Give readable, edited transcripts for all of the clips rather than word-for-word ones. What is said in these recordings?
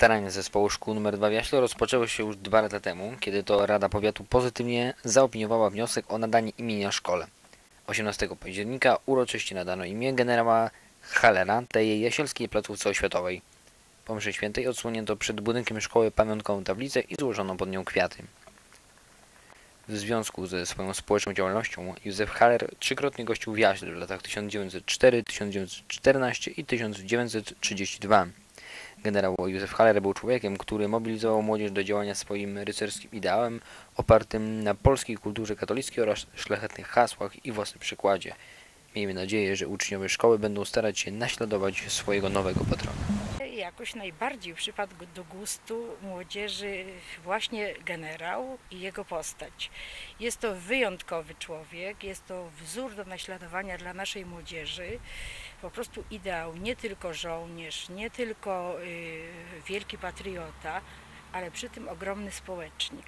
Starania zespołu szkół nr 2 w Jaśle rozpoczęły się już 2 lata temu, kiedy to Rada Powiatu pozytywnie zaopiniowała wniosek o nadanie imienia szkole. 18 października uroczyście nadano imię generała Hallera tej jasielskiej placówce oświatowej. Po mszy świętej odsłonięto przed budynkiem szkoły pamiątkową tablicę i złożono pod nią kwiaty. W związku ze swoją społeczną działalnością Józef Haller trzykrotnie gościł w Jaśle w latach 1904, 1914 i 1932. Generał Józef Haller był człowiekiem, który mobilizował młodzież do działania swoim rycerskim ideałem opartym na polskiej kulturze katolickiej oraz szlachetnych hasłach i własnym przykładzie. Miejmy nadzieję, że uczniowie szkoły będą starać się naśladować swojego nowego patrona. Jakoś najbardziej przypadł do gustu młodzieży właśnie generał i jego postać. Jest to wyjątkowy człowiek, jest to wzór do naśladowania dla naszej młodzieży. Po prostu ideał, nie tylko żołnierz, nie tylko wielki patriota, ale przy tym ogromny społecznik.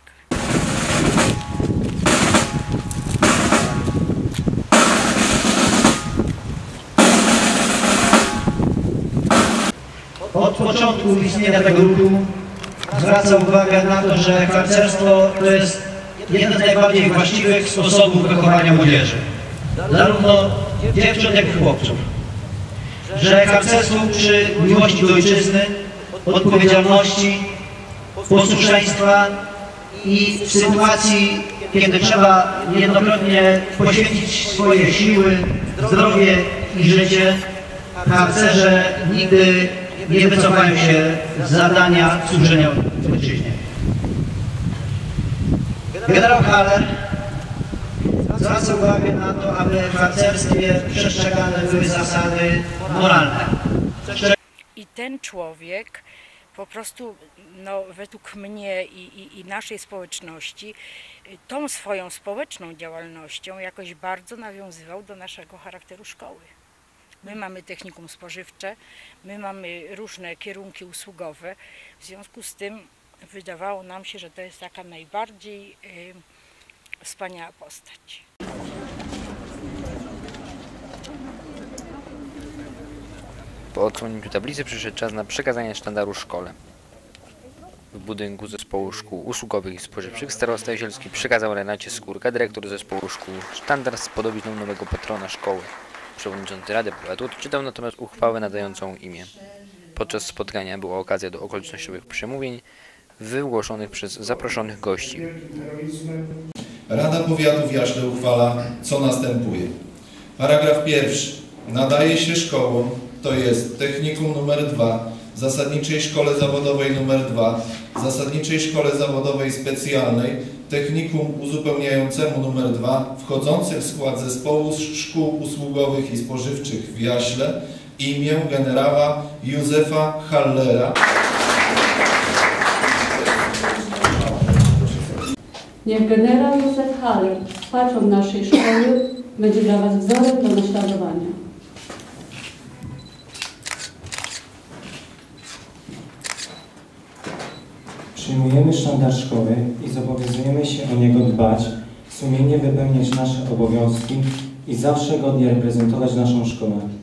Od początku istnienia tego ruchu zwraca uwagę na to, że harcerstwo to jest jeden z najbardziej właściwych sposobów wychowania młodzieży, zarówno dziewcząt, jak i chłopców. Że harcerstwo uczy miłości do ojczyzny, odpowiedzialności, posłuszeństwa i w sytuacji, kiedy trzeba niejednokrotnie poświęcić swoje siły, zdrowie i życie, harcerze nigdy nie wycofają się z zadania służenia ojczyźnie. Generał Haller zwraca uwagę na to, aby w harcerstwie przestrzegane były zasady moralne. I ten człowiek po prostu, według mnie i naszej społeczności, tą swoją społeczną działalnością jakoś bardzo nawiązywał do naszego charakteru szkoły. My mamy technikum spożywcze, my mamy różne kierunki usługowe, w związku z tym wydawało nam się, że to jest taka najbardziej wspaniała postać. Po odsłonięciu tablicy przyszedł czas na przekazanie sztandaru szkole. W budynku zespołu szkół usługowych i spożywczych starosta jasielski przekazał Renacie Skórka, dyrektor zespołu szkół, sztandar z podobizną nowego patrona szkoły. Przewodniczący Rady Powiatu odczytał natomiast uchwałę nadającą imię. Podczas spotkania była okazja do okolicznościowych przemówień wygłoszonych przez zaproszonych gości. Rada Powiatu w Jaśle uchwala, co następuje. Paragraf 1. Nadaje się szkołom, to jest Technikum nr 2, Zasadniczej Szkole Zawodowej nr 2, Zasadniczej Szkole Zawodowej Specjalnej, Technikum Uzupełniającemu nr 2, wchodzących w skład Zespołu Szkół Usługowych i Spożywczych w Jaśle, imię generała Józefa Hallera. Niech generał Józef Haller, patron naszej szkoły, będzie dla Was wzorem do naśladowania. Przyjmujemy sztandar szkoły i zobowiązujemy się o niego dbać, sumiennie wypełniać nasze obowiązki i zawsze godnie reprezentować naszą szkołę.